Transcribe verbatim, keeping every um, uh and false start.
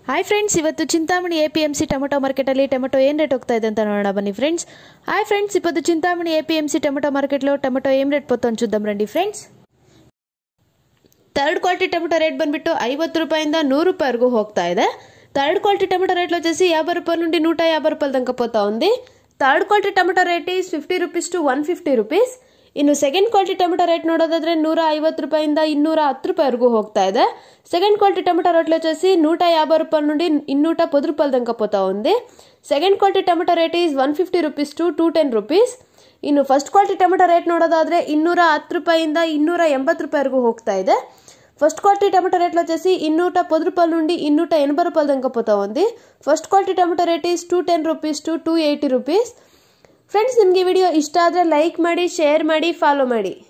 हाय friends इवत्तु Chintamani APMC tomato market अल्ली tomato ಏನು ರೇಟ್ ಹೋಗ್ತಾ ಇದೆ ಅಂತ ನೋಡೋಣ ಬನ್ನಿ ಫ್ರೆಂಡ್ಸ್। हाय फ्रेंड्स इवत्तु चिंतामणि एपीएमसी टೊಮೆಟೊ मार्केट లో ಟೊಮೆಟೊ ಏನು ರೇಟ್ పోతుందో చూద్దాం రండి friends. Third quality tomato rate ಬಂದ್ಬಿಟ್ಟು ಐವತ್ತು ರೂಪಾಯಿಂದ ನೂರು ರೂಪಾಯಿ ವರೆಗೂ ಹೋಗ್ತಾ ಇದೆ। थर्ड क्वालिटी टೊಮೆಟೊ ರೇಟ್ లో వచ్చేసి యాభై రూపాయల నుండి నూట యాభై రూపాయల దాకా పోతా ఉంది। Third quality tomato rate is fifty rupees to one hundred fifty rupees। ಇನ್ನು ಸೆಕೆಂಡ್ ಕ್ವಾಲಿಟಿ ಟೊಮೆಟೊ ರೇಟ್ ನೋಡೋದಾದ್ರೆ ನೂರ ಐವತ್ತು ರೂಪಾಯಿಂದ ಇನ್ನೂರ ಹತ್ತು ರೂಪಾಯಿವರೆಗೂ ಹೋಗ್ತಾ ಇದೆ। సెకండ్ క్వాలిటీ టొమాటో రేట్లు వచ్చేసి నూట యాభై రూపాయల నుండి నూట పది రూపాయల దాకా పోతా ఉంది। Second quality tomato rate is one hundred fifty rupees to two hundred ten rupees। ಇನ್ನು ಫಸ್ಟ್ ಕ್ವಾಲಿಟಿ ಟೊಮೆಟೊ ರೇಟ್ ನೋಡೋದಾದ್ರೆ ಇನ್ನೂರ ಹತ್ತು ರೂಪಾಯಿಂದ ಇನ್ನೂರ ಎಂಬತ್ತು ರೂಪಾಯಿವರೆಗೂ ಹೋಗ್ತಾ ಇದೆ। ఫస్ట్ క్వాలిటీ టొమాటో రేట్లు వచ్చేసి నూట పది రూపాయల నుండి నూట ఎనభై రూపాయల దాకా పోతా ఉంది। First quality tomato rate is two hundred ten rupees to two hundred eighty rupees। Friends ನಿಮಗೆ ವಿಡಿಯೋ ಇಷ್ಟ ಆದರೆ ಲೈಕ್ ಮಾಡಿ, ಶೇರ್ ಮಾಡಿ, ಫಾಲೋ ಮಾಡಿ।